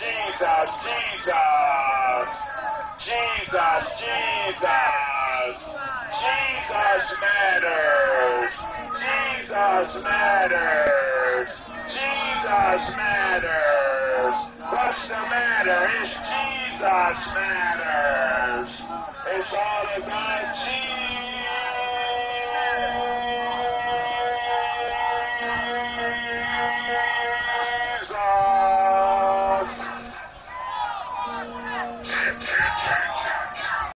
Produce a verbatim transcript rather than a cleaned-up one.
Jesus, Jesus, Jesus, Jesus, Jesus matters, Jesus matters, Jesus matters. What's the matter? It's Jesus matters. It's all about Jesus.